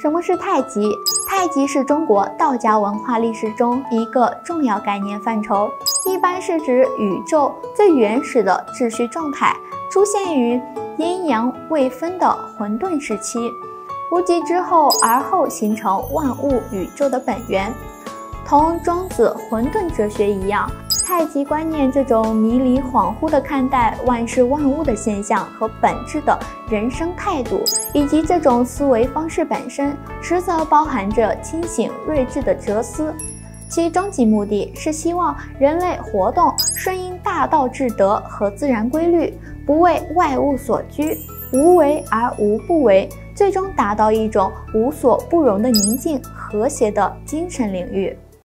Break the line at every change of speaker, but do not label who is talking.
什么是太极？太极是中国道家文化历史中一个重要概念范畴，一般是指宇宙最原始的秩序状态，出现于阴阳未分的混沌时期，无极之后而后形成万物宇宙的本源。同庄子混沌哲学一样，太极观念这种迷离恍惚地看待万事万物的现象和本质的人生态度，以及这种思维方式本身，实则包含着清醒睿智的哲思。其终极目的是希望人类活动顺应大道至德和自然规律，不为外物所拘，无为而无不为，最终达到一种无所不容的宁静和谐的精神领域。